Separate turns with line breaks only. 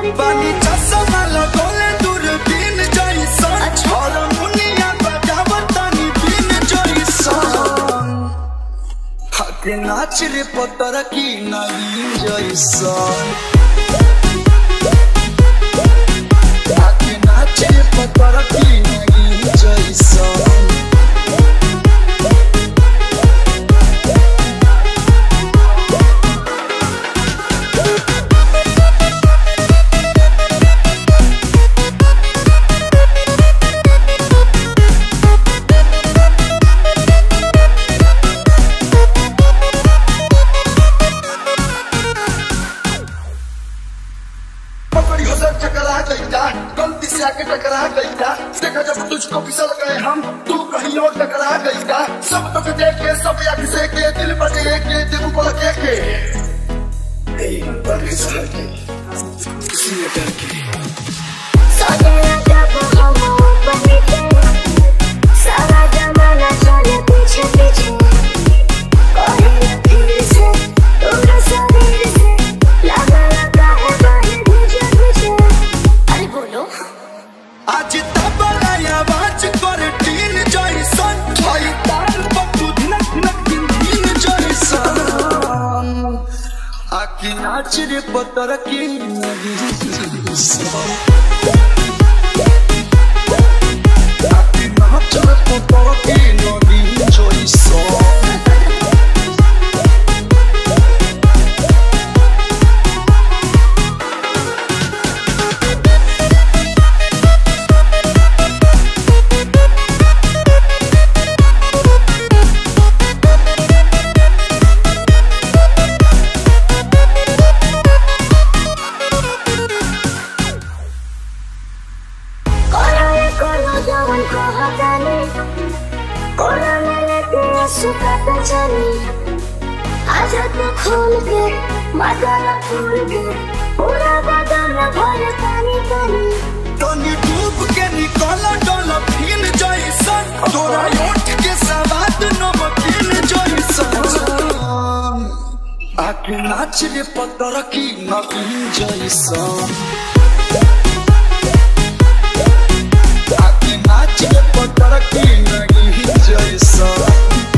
बानी चश्मा लगोले दूरबीन जैसन हारमोनिया बजावतानी बीन जैसन हाके नाच रे पतर की नवीन जैसन हाके नाच रे पतर की नवीन जैसन गलती से आके टकरा गई था देखा जब तुझको फिसल गए हम तू कहीं और टकरा गई था सब तो देखे सब याद से के दिल बजे के दिल को लगे के
सारा जमाना चले पीछे पीछे
आज तबलाया बाज कर टीन जैसन भाई तार पप्पू धनक धनक दिन जैसन आखी नाच रे पतर की नवीन जैसन आखी नाच रे पतर की नवीन जैसन
आजा तो खोल के मसाला खोल के पूरा बदन भर पानी पानी
तनी डूब के निकल डॉल्फिन जैसन तोरा ओठ के स्वाद नमकीन जैसन आके नाच रे पतर की नवीन जैसन आके नाच रे पतर की नवीन जैसन